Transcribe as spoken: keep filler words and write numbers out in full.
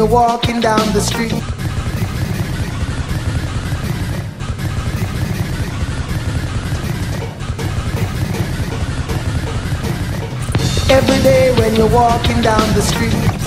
you're walking down the street. Every day when you're walking down the street.